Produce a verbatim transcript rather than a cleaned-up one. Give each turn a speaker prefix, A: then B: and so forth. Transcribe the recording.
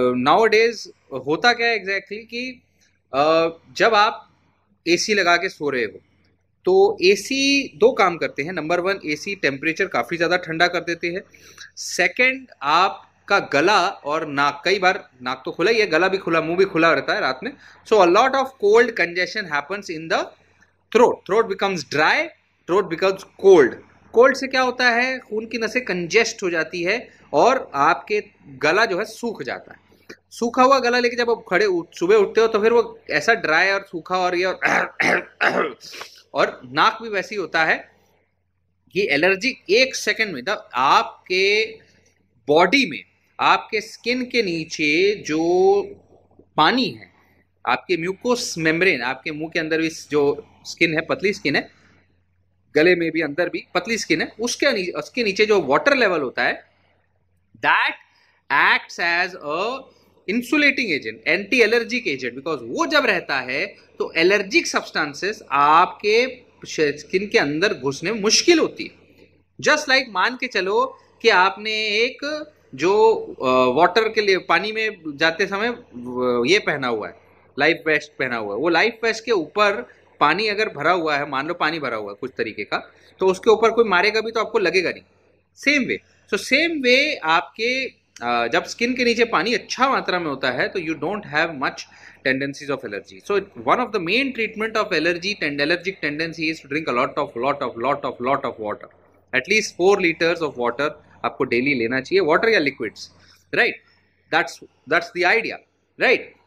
A: Now days होता क्या है एग्जैक्टली कि uh, जब आप एसी लगा के सो रहे हो तो एसी दो काम करते हैं। नंबर वन, एसी टेम्परेचर काफ़ी ज़्यादा ठंडा कर देते हैं। सेकंड, आपका गला और नाक, कई बार नाक तो खुला ही है, गला भी खुला, मुंह भी खुला रहता है रात में। So a lot of cold congestion happens in the throat. Throat becomes dry, throat becomes cold. Cold से क्या होता है, खून की नसें कंजेस्ट हो जाती है और आपके गला जो है सूख जाता है। सूखा हुआ गला लेके जब आप खड़े सुबह उठते हो तो फिर वो ऐसा ड्राई और सूखा और ये और, और नाक भी वैसे ही होता है कि एलर्जी एक सेकंड में, तब आपके बॉडी में, आपके स्किन के नीचे जो पानी है, आपके म्यूकोस मेम्ब्रेन, आपके मुंह के अंदर भी जो स्किन है, पतली स्किन है, गले में भी अंदर भी पतली स्किन है, उसके नीचे उसके नीचे जो वाटर लेवल होता है, that acts as a insulating agent, anti allergic agent. Because वो जब रहता है तो एलर्जिक सब्सटेंसेस आपके स्किन के अंदर घुसने में मुश्किल होती है। जस्ट लाइक like, मान के चलो कि आपने एक जो वाटर के लिए पानी में जाते समय ये पहना हुआ है, लाइफ वेस्ट पहना हुआ है, वो लाइफ वेस्ट के ऊपर पानी अगर भरा हुआ है, मान लो पानी भरा हुआ है कुछ तरीके का, तो उसके ऊपर कोई मारेगा भी तो आपको लगेगा नहीं। Same way, so same way आपके Uh, जब स्किन के नीचे पानी अच्छा मात्रा में होता है तो you don't have much tendencies of allergy. So one of the main treatment of allergy and allergic tendency is to drink a lot of lot of lot of lot of water. At least four litres of water आपको daily लेना चाहिए, water या liquids, right? That's that's the idea, right?